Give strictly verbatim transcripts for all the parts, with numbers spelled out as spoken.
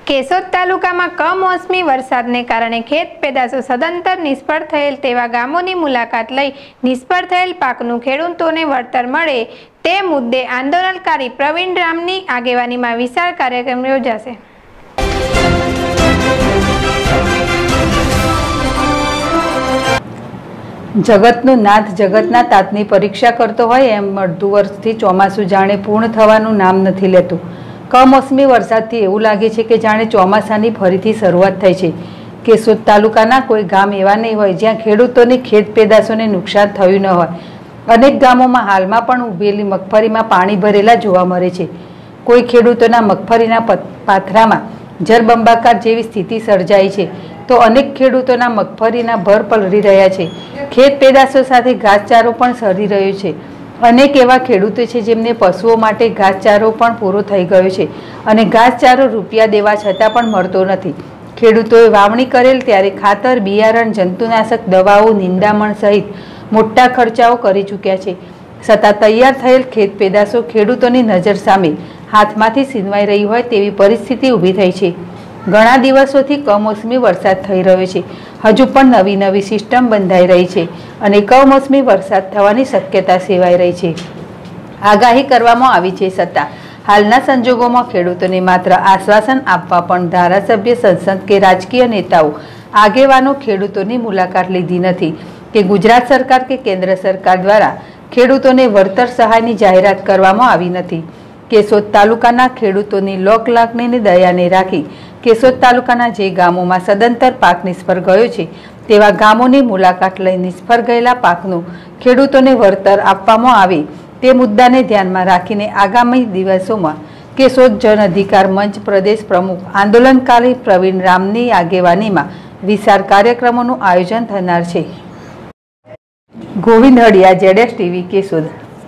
કેશોદ તાલુકામાં કમોસમી વરસાદને કારણે ખેત પેદાશો સદંતર નિષ્ફળ થયેલ તેવા ગામોની મુલાકાત લઈ નિષ્ફળ થયેલ પાકનું ખેડૂતોને વળતર મળે તે મુદ્દે આંદોલનકારી પ્રવીણ રામની આગેવાનીમાં વિશાળ કાર્યક્રમ યોજાશે। જગતનો નાથ જગતના તાતની પરીક્ષા કરતો હોય એમ અડધું વર્ષથી ચોમાસું જાણે પૂર્ણ થવાનું નામ નથી લેતું। કમોસમી વરસાદથી એવું લાગે છે કે જાણે ચોમાસાની ફરીથી શરૂઆત થઈ છે। કેશોદ તાલુકાના કોઈ ગામ એવા નહીં હોય જ્યાં ખેડૂતોની ખેત પેદાશોને નુકસાન થયું ન હોય। અનેક ગામોમાં હાલમાં પણ ઉભેલી મગફળીમાં પાણી ભરેલા જોવા મળે છે। કોઈ ખેડૂતોના મગફળીના પાથરામાં જળબંબાકાર જેવી સ્થિતિ સર્જાઈ છે તો અનેક ખેડૂતોના મગફળીના ભર પલળી રહ્યા છે। ખેત પેદાશો સાથે ઘાસચારો પણ સરી રહ્યો છે। અનેક એવા ખેડૂતો છે જેમને પશુઓ માટે ઘાસચારો પણ પૂરો થઈ ગયો છે અને ઘાસચારો રૂપિયા દેવા છતાં પણ મળતો નથી। ખેડૂતોએ વાવણી કરેલ ત્યારે ખાતર, બિયારણ, જંતુનાશક દવાઓ, નિંદામણ સહિત મોટા ખર્ચાઓ કરી ચૂક્યા છે, છતાં તૈયાર થયેલ ખેત પેદાશો ખેડૂતોની નજર સામે હાથમાંથી છીનવાઈ રહી હોય તેવી પરિસ્થિતિ ઊભી થઈ છે। ઘણા દિવસોથી કમોસમી વરસાદ થઈ રહ્યો છે, હજુ પણ નવી નવી સિસ્ટમ બંધાઈ રહી છે અને કમોસમી વરસાદ થવાની શક્યતા સેવાઈ રહી છે। આગાહી કરવામાં આવી છે છતાં હાલના સંજોગોમાં ખેડૂતોને માત્ર આશ્વાસન આપવા પણ ધારાસભ્ય, સંસદ કે રાજકીય નેતાઓ આગેવાનો ખેડૂતોની મુલાકાત લીધી નથી કે ગુજરાત સરકાર કે કેન્દ્ર સરકાર દ્વારા ખેડૂતોને વળતર સહાયની જાહેરાત કરવામાં આવી નથી। કેશોદ તાલુકાના ખેડૂતોની લોકલાગણીની દયાને રાખી કેશોદ તાલુકાના જે ગામોમાં સદંતર પાક નિષ્ફળ ગયો છે તેવા ગામોની મુલાકાત લઈ નિષ્ફળ ગયેલા પાકનું ખેડૂતોને વળતર આપવામાં આવે તે મુદ્દાને ધ્યાનમાં રાખીને આગામી દિવસોમાં કેશોદ જન અધિકાર મંચ પ્રદેશ પ્રમુખ આંદોલનકારી પ્રવીણ રામની આગેવાનીમાં વિશાળ કાર્યક્રમોનું આયોજન થનાર છે। ગોવિંદ હડિયા, જેડેશ TV, Keshod.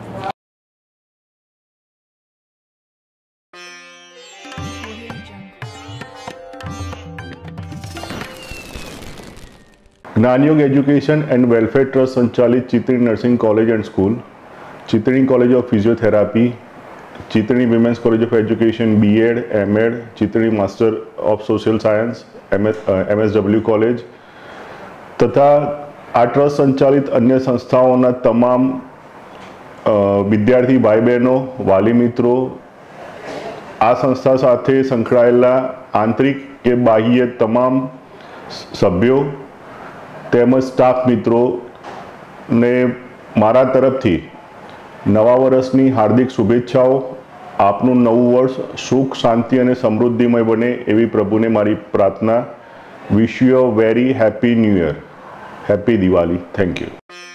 Gyanyog education and welfare trust સંચાલિત Chitri nursing college and school, Chitri college of physiotherapy, Chitri women's college of education BEd, MEd, Chitri master of social science MSW college તથા આ ટ્રસ્ટ સંચાલિત અન્ય સંસ્થાઓના તમામ વિદ્યાર્થી ભાઈ બહેનો, વાલી મિત્રો, આ સંસ્થા સાથે સંકળાયેલા આંતરિક કે બાહ્ય તમામ સભ્યો તેમજ સ્ટાફ મિત્રોને મારા તરફથી નવા વર્ષની હાર્દિક શુભેચ્છાઓ। આપનું નવું વર્ષ સુખ, શાંતિ અને સમૃદ્ધિમય બને એવી પ્રભુને મારી પ્રાર્થના। Wish you a very happy new year, happy Diwali. Thank you.